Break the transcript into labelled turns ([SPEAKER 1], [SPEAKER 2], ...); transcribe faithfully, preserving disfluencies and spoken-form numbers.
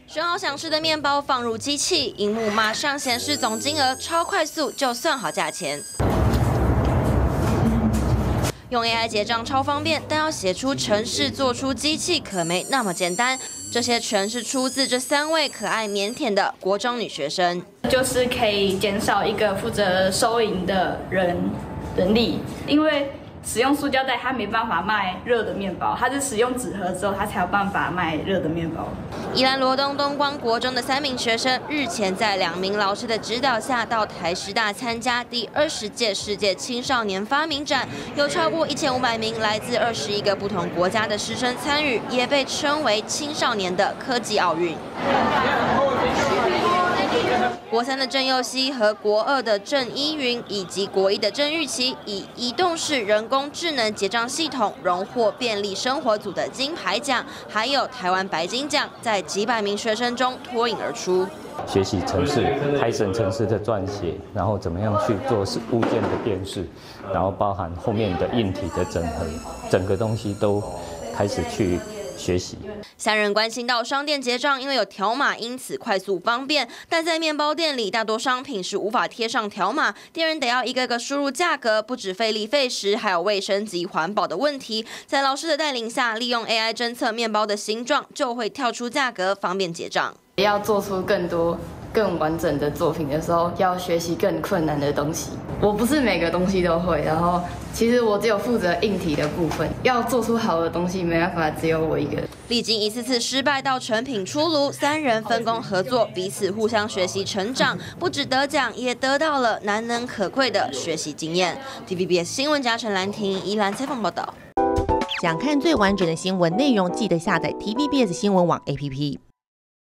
[SPEAKER 1] 选好想吃的面包放入机器，荧幕马上显示总金额，超快速就算好价钱。 用 A I 结账超方便，但要写出程式做出机器可没那么简单。这些全是出自这三位可爱腼腆的国中女学生，
[SPEAKER 2] 就是可以减少一个负责收银的人人力，因为使用塑胶袋它没办法卖热的面包，它是使用纸盒之后它才有办法卖热的面包。
[SPEAKER 1] 宜兰罗东东光国中的三名学生日前在两名老师的指导下，到台师大参加第二十届世界青少年发明展，有超过一千五百名来自二十一个不同国家的师生参与，也被称为青少年的科技奥运。 国三的郑佑熙和国二的郑依云，以及国一的郑玉琪，以移动式人工智能结账系统荣获便利生活组的金牌奖，还有台湾白金奖，在几百名学生中脱颖而出。
[SPEAKER 3] 学习程式、Python 程式的撰写，然后怎么样去做物件的辨识，然后包含后面的硬体的整合，整个东西都开始去 学习。
[SPEAKER 1] 三人关心到商店结账，因为有条码，因此快速方便。但在面包店里，大多商品是无法贴上条码，店员得要一个个输入价格，不止费力费时，还有卫生及环保的问题。在老师的带领下，利用 A I 侦测面包的形状，就会跳出价格，方便结账。
[SPEAKER 2] 要做出更多 更完整的作品的时候，要学习更困难的东西。我不是每个东西都会，然后其实我只有负责硬体的部分。要做出好的东西，没办法只有我一个人。
[SPEAKER 1] 历经一次次失败到成品出炉，三人分工合作，彼此互相学习成长，不止得奖，也得到了难能可贵的学习经验。T V B S 新闻嘉诚兰婷宜兰采访报道。
[SPEAKER 4] 想看最完整的新闻内容，记得下载 T V B S 新闻网 A P P。